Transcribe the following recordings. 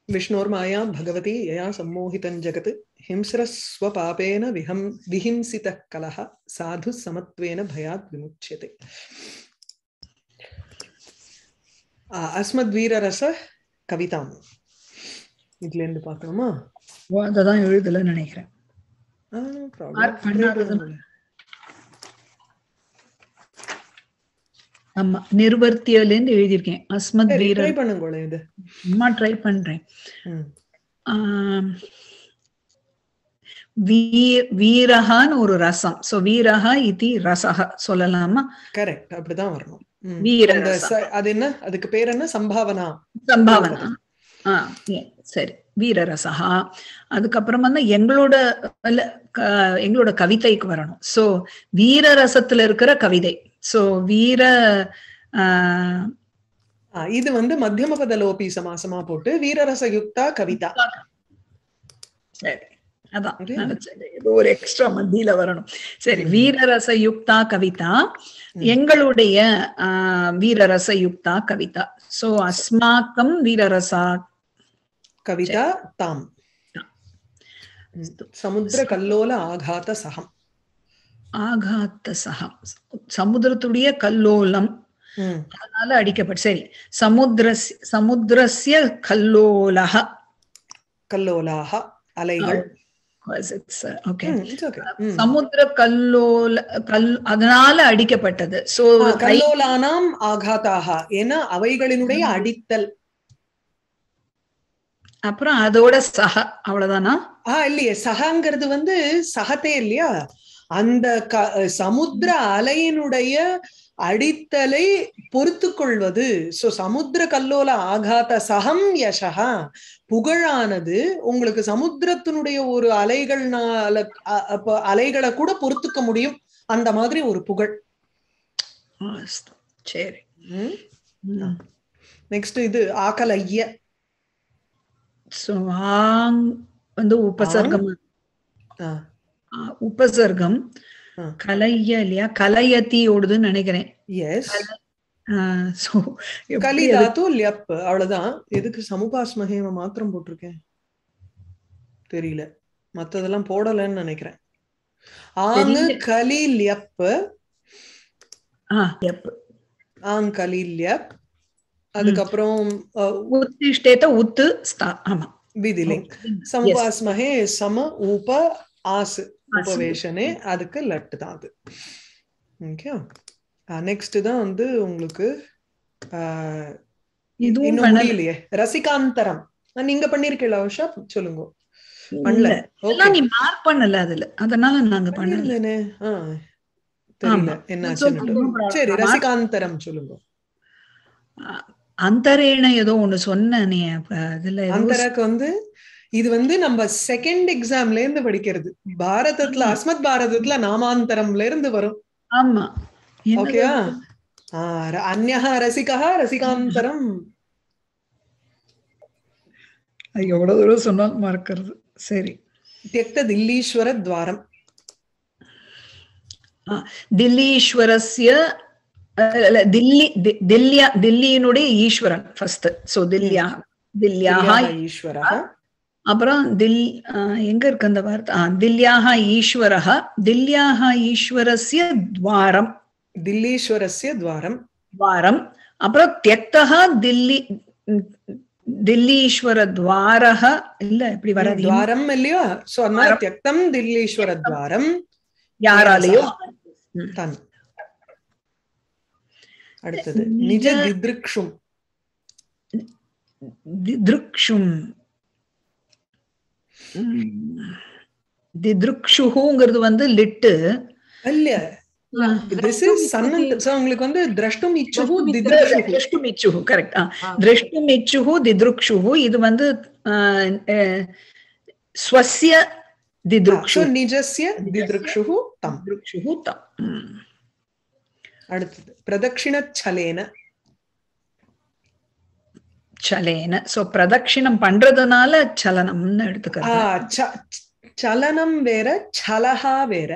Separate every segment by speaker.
Speaker 1: विष्णोर्माया भगवती यया सम्मोहितं जगत् हिंस्रस्वपापेन विहिंसितः कलह साधु समत्वेन भयात् विमुच्यते। अस्मद्वीररस कविताम् இதுல இருந்து பார்க்கணுமா?
Speaker 2: அததான் எழுதலன்னு நினைக்கிறேன். ஆமா, நிர்வர்த்தியில இருந்து எழுதியிருக்கேன். அஸ்மத் வீரர்
Speaker 1: ட்ரை பண்ணுங்க. இது
Speaker 2: அம்மா ட்ரை பண்றேன். வீரஹான்னு ஒரு ரசம். சோ வீரஹா இதி ரசஹ சொல்லலாமா?
Speaker 1: கரெக்ட், அப்படிதான் வரணும்.
Speaker 2: அது
Speaker 1: என்ன, அதுக்கு பேர் என்ன? சம்பாவனா.
Speaker 2: சம்பாவனா. சரி, வீரரசஹா. அதுக்கப்புறம் வந்து எங்களோட கவிதைக்கு வரணும். சோ வீரரசத்துல இருக்கிற கவிதை. சோ வீர
Speaker 1: இது வந்து மத்தியம பத லோபி சமாசமா போட்டு வீரரச யுக்தா கவிதா.
Speaker 2: சரி, அதான் ஏதோ ஒரு எக்ஸ்ட்ரா மத்தியில வரணும். சரி, வீரரச யுக்தா கவிதா, எங்களுடைய வீரரச யுக்தா கவிதா. சோ அஸ்மாக்கம் வீரரசா
Speaker 1: கவிதா தாம். சமுத்திர கல்லோல ஆகாத சகம்.
Speaker 2: ஆகாத்த சகம் சமுத்திரத்துடைய கல்லோலம், அதனால அடிக்கப்பட்டு. சரி, சமுத்திரஸ்ய கல்லோலஹ.
Speaker 1: கல்லோலாஹ அலைகள்.
Speaker 2: சமுத்திர கல்லோல அதனால அடிக்கப்பட்டது. சோ
Speaker 1: கல்லோலானாம் ஆகாதாக, ஏன்னா அவைகளினுடைய அடித்தல்.
Speaker 2: அப்புறம் அதோட சக, அவ்வளவுதானா?
Speaker 1: இல்லையே, சகங்கிறது வந்து சகத்தே இல்லையா, அந்த சமுத்திர அலையினுடைய அடித்தலை பொறுத்து கொள்வது. சோ சமுத்திர கல்லோல ஆகாத சகம் யசகா, புகழானது உங்களுக்கு சமுத்திரத்தினுடைய ஒரு அலைகளை கூட பொறுத்துக்க முடியும், அந்த மாதிரி ஒரு புகழ்.
Speaker 2: சரி,
Speaker 1: நெக்ஸ்ட் இது ஆகலைய.
Speaker 2: வந்து உபசர்க்கம். உபசர்க்கம் கலைய இல்லையா, கலையத்தி ஓடுதுன்னு நினைக்கிறேன்.
Speaker 1: கலி தாத்து லியப், அவ்வளவுதான். எதுக்கு சமுபாஸ்மஹேம மாத்திரம் போட்டிருக்கேன் தெரியல, மத்ததெல்லாம் போடலன்னு நினைக்கிறேன். ஆங்கு கலி லியப், கலி லியப். அதுக்கப்புறம்
Speaker 2: உத்திஷ்டேத உத்து ஸ்தா. ஆமா,
Speaker 1: விதிலிங். சமுபாஸ்மஹே சம உப ஆஸ் உபவேஷனே, அதுக்கு லட்டு தான் அது. ஓகே, நெக்ஸ்ட் தான் வந்து உங்களுக்கு இன்னும் முடியலையே, ரசிகாந்தரம். நீங்க பண்ணிருக்கீங்களா உஷா? சொல்லுங்க. பண்ணல,
Speaker 2: நீ மார்க் பண்ணல அதுல, அதனால நாங்க பண்ணல.
Speaker 1: தெரியல என்னாச்சுன்னு. சரி, ரசிகாந்தரம் சொல்லுங்க.
Speaker 2: அந்தரேன ஏதோ ஒண்ணு சொன்ன நீ அதுல.
Speaker 1: அந்தரக்கு வந்து இது வந்து நம்ம செகண்ட் எக்ஸாம்ல இருந்து படிக்கிறது. பாரதத்துல, அஸ்மத் பாரதத்துல நாமாந்தரம்ல இருந்து வரும்.
Speaker 2: ஆமா,
Speaker 1: ஓகேயா? அன்யஹ ரசிகஹ ரசிகாந்தரம்.
Speaker 2: எவ்வளவு தூரம் சொன்னாலும் மறக்கிறது. சரி,
Speaker 1: தியக்த தில்லீஸ்வர துவாரம்.
Speaker 2: தில்லீஸ்வரஸ்ய தில்லியினுடைய ஈஸ்வரன் ஃபர்ஸ்ட். சோ தில்லியாக
Speaker 1: ஈஸ்வரஹ.
Speaker 2: அப்புறம் எங்க இருக்கு அந்த வார்த்தை? தில்லியாக ஈஸ்வரஹ, தில்லியாக ஈஸ்வரஸ்ய துவாரம்,
Speaker 1: தில்லீஸ்வரஸ்ய துவாரம்.
Speaker 2: அப்புறம் தியக்தஹ தில்லீஸ்வர துவாரஹ. இல்ல, இப்படி வராது,
Speaker 1: துவாரம் இல்லையோ. சோ அதனால தியக்தம் தில்லீஸ்வர துவாரம்
Speaker 2: யாராலேயோ
Speaker 1: தான். அடுத்தது நிஜ தித்ருக்ஷும்.
Speaker 2: தித்ருக்ஷுங்கிறது வந்து லிட்டு இல்ல.
Speaker 1: This is so உங்களுக்கு வந்து திரஷ்டும் இச்சுஹு
Speaker 2: தித்ருக்ஷுஹு. இச்சுஹு கரெக்ட். திரஷ்டும் இச்சுஹு தித்ருக்ஷுஹு. இது வந்து ஸ்வஸ்ய தித்ருக்ஷு,
Speaker 1: நிஜஸ்ய தித்ருக்ஷுஹு தம். அடுத்தது பிரதக்ஷிணச்சலேன.
Speaker 2: சோ பிரதக்ஷிணம் பண்றதுனால சலனம்னு எடுத்துக்கிறது.
Speaker 1: சலனம் வேற, சலஹா வேற.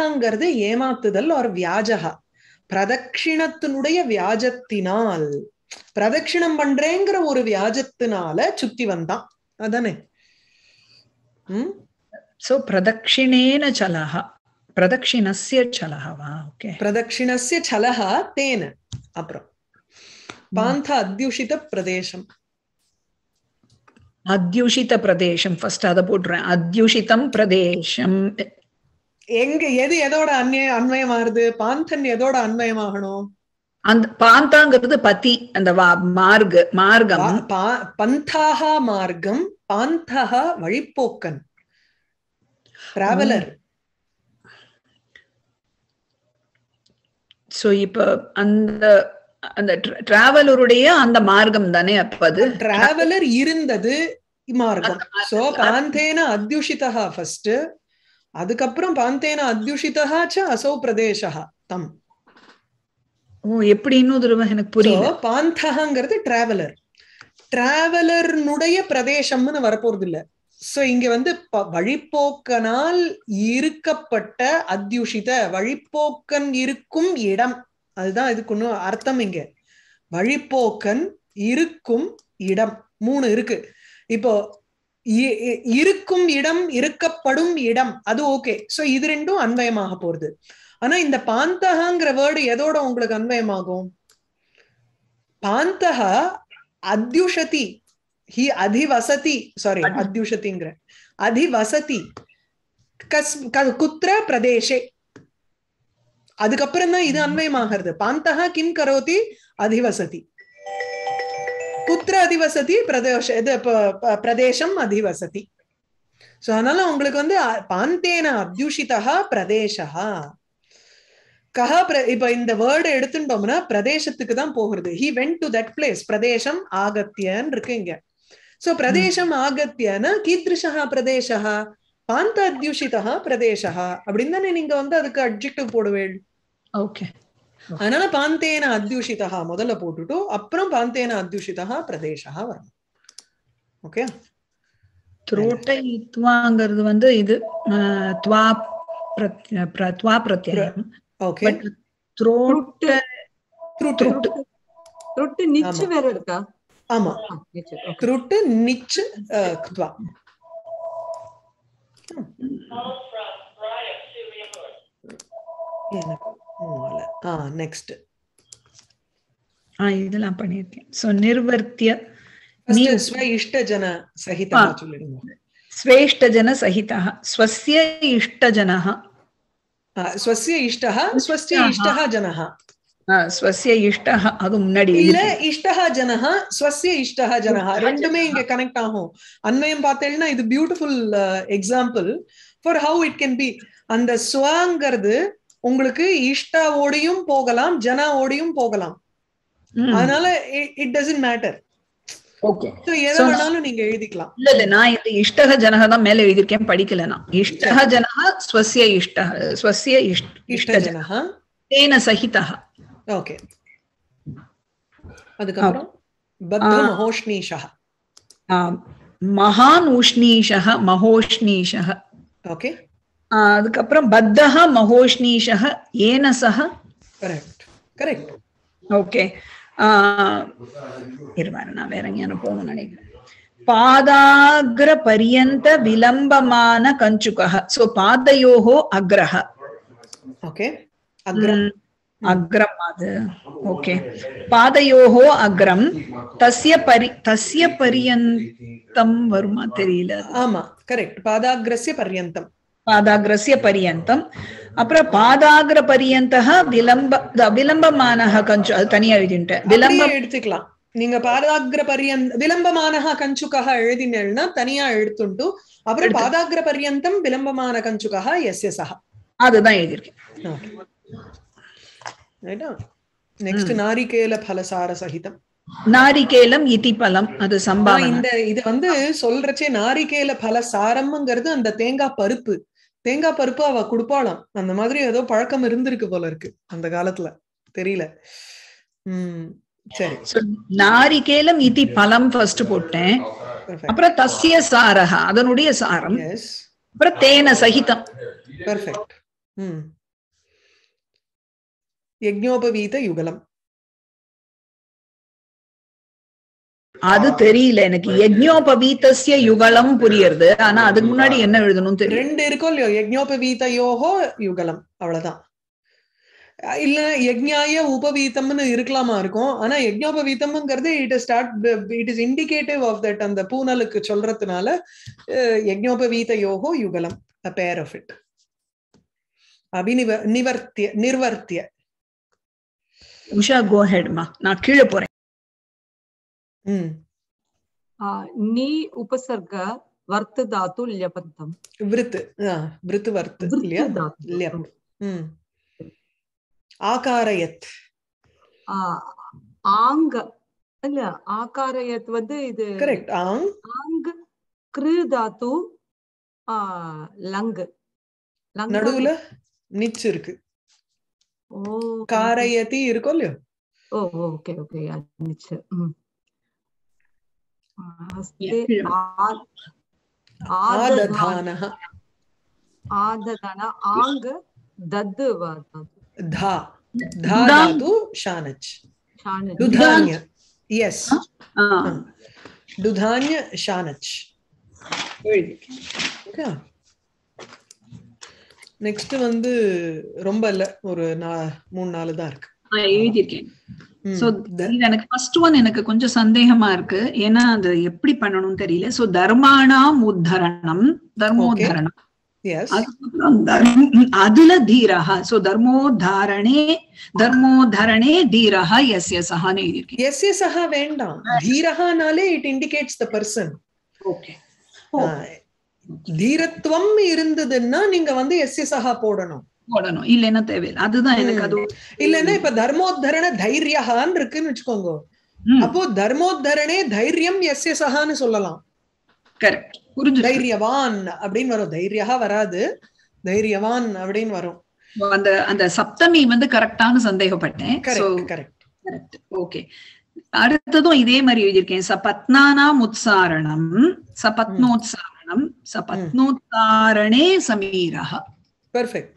Speaker 1: சலஹங்கிறது ஏமாத்துதல் ஒரு வியாஜகா. பிரதக்ஷிணத்தினுடைய வியாஜத்தினால் பிரதட்சிணம் பண்றேங்கிற ஒரு வியாஜத்தினால சுத்தி வந்தான் அதானே.
Speaker 2: சோ பிரதட்சிணேன சலஹ பிரதட்சிணஸ்ய சலஹ வா ஓகே
Speaker 1: பிரதட்சிணஸ்ய சலஹ தேன. அப்புறம் பாந்த அத்யுஷித பிரதேசம்.
Speaker 2: அத்யுஷித பிரதேசம் ஃபர்ஸ்ட் அத போடுறேன். அத்யுஷிதம் பிரதேசம்
Speaker 1: எங்க எது எதோட அன்வயமாகுது? பாந்தன் எதோட அன்வயமாகணும்?
Speaker 2: அந்த பாந்தாங்கிறது பதி அந்த மார்க்கம்.
Speaker 1: பந்தாக மார்க்கம், பாந்தக வழிப்போக்கன், டிராவலர்.
Speaker 2: சோ இப்ப அந்த அந்த டிராவலருடைய அந்த மார்க்கம் தானே அப்ப அது
Speaker 1: டிராவலர் இருந்தது மார்க்கம். சோ பாந்தேன அத்யுஷிதா ஃபர்ஸ்ட், அதுக்கப்புறம் பாந்தேன அத்யுஷிதா ச அசௌ பிரதேசः தம்.
Speaker 2: ஓ எப்படி இன்னொரு தடவை எனக்கு புரியல.
Speaker 1: பாந்தகங்கிறது டிராவலர், டிராவலர்னுடைய பிரதேசம்னு வரப்போறது இல்ல. சோ இங்க வந்து வழிப்போக்கனால் இருக்கப்பட்ட அத்யுஷித, வழிப்போக்கன் இருக்கும் இடம், அதுதான் இதுக்கு ஒன்னும் அர்த்தம். இங்க வழிப்போக்கன் இருக்கும் இடம் 3 இருக்கு. இப்போ இருக்கும் இடம், இருக்கப்படும் இடம், அது ஓகே. சோ இது ரெண்டும் அன்வயமாக போறது. ஆனா இந்த பாந்தகங்கிற வேர்டு எதோட உங்களுக்கு அன்வயமாகும்? பாந்தக அத்யுஷதி, ஹி அதிவசதி, சாரி அத்யுஷதிங்கிற அதிவசதி குத்ர பிரதேசே, அதுக்கப்புறம் தான் இது அன்வயமாகிறது. பாந்தக கிம் கரோதி அதிவசதி, குத்ர அதிவசதி பிரதேசம் அதிவசதி. சோ அதனால உங்களுக்கு வந்து பாந்தேன அத்யுஷிதா பிரதேசா கஹ. இப்ப இந்த வேர்டு எடுத்துட்டோம்னா பிரதேசத்துக்கு தான் போகிறது. He went to that place, பிரதேசம் ஆகத்யன் இருக்கு இங்க. சோ பிரதேசம் ஆகத்யன கீத்ருஷா பிரதேசா பாந்த அத்யுஷிதா பிரதேசா அப்படின்னு தானே நீங்க வந்து அதுக்கு அட்ஜெக்டிவ் போடுவேள்.
Speaker 2: ஓகே.
Speaker 1: அதனால பாந்தேன அத்யுஷிதா முதல்ல போட்டுட்டு அப்புறம் பாந்தேன அத்யுஷிதா பிரதேசா வரணும். ஓகே.
Speaker 2: த்ரோட்டைத்வாங்கிறது வந்து இது த்வா பிரத்யயம்.
Speaker 1: ஓகே.
Speaker 2: த்ரோட்ட
Speaker 3: த்ருட்டு நிச்சு வேற இருக்கா?
Speaker 1: ஆமா, த்ருட்டு நிச்சு த்வா. நெக்ஸ்ட்
Speaker 2: இதெல்லாம் பண்ணிருக்கேன். சோ நிர்வர்த்திய
Speaker 1: ஸ்வேஷ்டஜன சகிதः சொல்லிடுங்க.
Speaker 2: ஸ்வேஷ்டஜன சகிதः ஸ்வஸ்ய இஷ்டஜனः,
Speaker 1: ஸ்வஸ்ய இஷ்டः, ஸ்வஸ்ய இஷ்டः ஜனः,
Speaker 2: ஸ்வஸ்ய இஷ்டः அது முன்னாடி
Speaker 1: இல்ல இஷ்டः ஜனः, ஸ்வஸ்ய இஷ்டः ஜனः ரெண்டுமே இங்க கனெக்ட் ஆகும். அன்வயம் பார்த்தேன்னா இது beautiful example for how it can be. அந்த ஸ்வங்கிறது உங்களுக்கு இஷ்டாவோடையும் போகலாம், ஜனாவோடையும் போகலாம். அதனால it doesn't matter.
Speaker 2: Okay.
Speaker 1: So எதை வேணாலும் நீங்க எழுதிக்கலாம்.
Speaker 2: இல்ல நான் இந்த இஷ்டக ஜனக தான் மேல எழுதிருக்கேன், படிக்கல நான். இஷ்டக ஜனக ஸ்வஸ்ய இஷ்டः, ஸ்வஸ்ய இஷ்டஜனः தேன சகிதः.
Speaker 1: ஓகே. அதுக்கப்புறம் பத்த மஹோஷ்ணீஷः,
Speaker 2: மகான் உஷ்ணீஷः மஹோஷ்ணீஷः.
Speaker 1: ஓகே.
Speaker 2: அதுக்கப்புறம் பத்தஹ மஹோஷ்ணீஷः ஏன சஹ.
Speaker 1: Correct correct.
Speaker 2: ஓகே. இருவாரு நான் வேற எங்கேயான போகணும்னு நினைக்கிறேன். பாதாகிர பரியந்த விலம்பமான கஞ்சுகः. சோ பாதயோஹோ அக்ரஹ.
Speaker 1: ஓகே. அக்ரம்
Speaker 2: அக்ரம் அது. ஓகே. பாதயோஹோ அக்ரம் தஸ்ய பரியந்தம் வருமா தெரியல.
Speaker 1: ஆமா கரெக்ட். பாதாகிரஸ்ய பர்யந்தம்,
Speaker 2: பாதாகிரஸ்ய பரியந்தம். அப்புறம் பாதாகிர பரியந்தः விலம்பமானஹ கஞ்சு, அது தனியா எழுதிட்டேன்.
Speaker 1: விலம்பம் எடுத்துக்கலாம் நீங்க. பாதாகிர பரியந்த விலம்பமானஹ கஞ்சுகः எழுதினேன்னா தனியா எடுத்துட்டு அப்புறம் பாதாகிர பரியந்தம் விலம்பமான கஞ்சுகः எஸ்ய சஹ, அதுதான்
Speaker 2: எழுதியிருக்கேன்.
Speaker 1: நெக்ஸ்ட் நாரிகேல பலசார சகிதம்.
Speaker 2: நாரிகேலம் இதி பலம், அது சம்பாவனை.
Speaker 1: இந்த இது வந்து சொல்றச்சே நாரிகேல பலசாரம்ங்கிறது அந்த தேங்காய் பருப்பு. தேங்காய் பருப்பு அவ குடுப்பாளாம். அந்த மாதிரி ஏதோ பழக்கம் இருந்திருக்கு போல இருக்கு அந்த காலத்துல, தெரியல. சரி.
Speaker 2: நாரிகேலம் இதி பலம் ஃபர்ஸ்ட் போட்டேன். அப்புறம் தஸ்ய சாரஹ அதனுடைய சாரம். அப்புறம் தேன சகிதம்.
Speaker 1: பெர்ஃபெக்ட். யஜ்ஞோபவீத யுகலம்.
Speaker 2: அது தெரியல எனக்கு. யஜ்ஞோபவீதஸ்ய யுகலம் புரியுது, ஆனா அதுக்கு முன்னாடி என்ன எழுதணும் தெரியல.
Speaker 1: ரெண்டு இருக்கும் இல்லையோ, யஜ்ஞோபவீதயோஹோ யுகலம், அவ்வளவுதான். இல்ல யஜ்ஞாய உபவீதம்னு இருக்கலாமா இருக்கும். ஆனா யஜ்ஞோபவீதம்ங்கிறது it is indicative of that, அந்த பூனலுக்கு சொல்றதுனால யஜ்ஞோபவீதயோஹோ யுகலம், a pair of it. நிர்வர்த்திய.
Speaker 2: உஷா கோ ஹெட் மா, நான் கீழே போறேன்.
Speaker 3: நீ உபசர்க வர்த்த தாத்து ல்யபந்தம்.
Speaker 1: விருத்து வர்த்து இல்லையா, ல்யப். ஆகாரயத்.
Speaker 3: ஆங்க இல்ல, ஆகாரயத் வந்து இது
Speaker 1: கரெக்ட்.
Speaker 3: ஆங் கிரு தாத்து லங்.
Speaker 1: நடுவுல நிச் இருக்கு.
Speaker 3: ஓ,
Speaker 1: காரயதி இருக்கும் இல்லையோ.
Speaker 3: ஓ ஓகே ஓகே, நிச்.
Speaker 1: ஆததானஹ.
Speaker 3: ஆததான ஆங்க தத்
Speaker 1: தா தாது ஷானச். டுதான்ய. எஸ், டுதான்ய ஷானச். ஓகே. நெக்ஸ்ட் வந்து ரொம்ப இல்ல, ஒரு 3-4 தான் இருக்கு.
Speaker 2: எழுதியிருக்கேன். சோ எனக்கு ஃபர்ஸ்ட் ஒன் எனக்கு கொஞ்சம் சந்தேகமா இருக்கு, ஏன்னா அது எப்படி பண்ணணும்னு தெரியல. சோ தர்மாணாம் உத்தரணம், தர்மோத்தரணம். அதுல தீரஹா. சோ தர்மோத்தரணே தீரஹா எஸ்ய சஹான்னு எழுதியிருக்கேன்.
Speaker 1: எஸ்ய சஹா வேண்டாம், தீரஹானாலே it indicates the person.
Speaker 2: Okay.
Speaker 1: தீரத்துவம் இருந்ததுன்னா நீங்க வந்து எஸ்ய சஹா போடணும்,
Speaker 2: இல்லைன்னா தேவையில்லை. அதுதான் எனக்கு அது.
Speaker 1: இல்லன்னா இப்ப தர்மோத்தரண தைரியஹான்னு இருக்குன்னு வச்சுக்கோங்க, அப்போ தர்மோத்தரணே தைரியம் எஸ்ய சஹான்னு சொல்லலாம்.
Speaker 2: கரெக்ட், புரிஞ்சு.
Speaker 1: தைரியவான் அப்படின்னு வரும், தைரியஹா வராது, தைரியவான் அப்படின்னு வரும்.
Speaker 2: அந்த அந்த சப்தமி வந்து கரெக்டான சந்தேகப்பட்டேன்.
Speaker 1: கரெக்ட்.
Speaker 2: ஓகே. அடுத்ததும் இதே மாதிரி எழுதியிருக்கேன். சபத்னானாம் உத்சாரணம், சபத்னோத்சாரணம், சபத்னோத்தாரணே சமீரஹ.
Speaker 1: பெர்ஃபெக்ட்.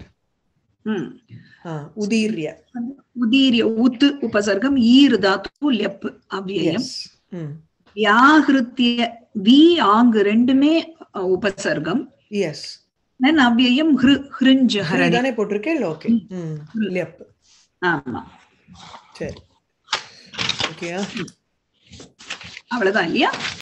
Speaker 1: உதீர்ய.
Speaker 2: உத் உபசர்க்கம், ஈர் தாத்து ல்யப் அவ்யயம். வியாஹ்ருத்ய வி ஆங்கு ரெண்டுமே உபசர்க்கம்.
Speaker 1: எஸ்.
Speaker 2: தென் அவ்யயம் ஹ்ருஞ்ச் ஹரணி
Speaker 1: தானே போட்டிருக்கேன். ஓகே. ல்யப்.
Speaker 2: ஆமா,
Speaker 1: சரி. ஓகேயா,
Speaker 2: அவ்வளவுதான் இல்லையா?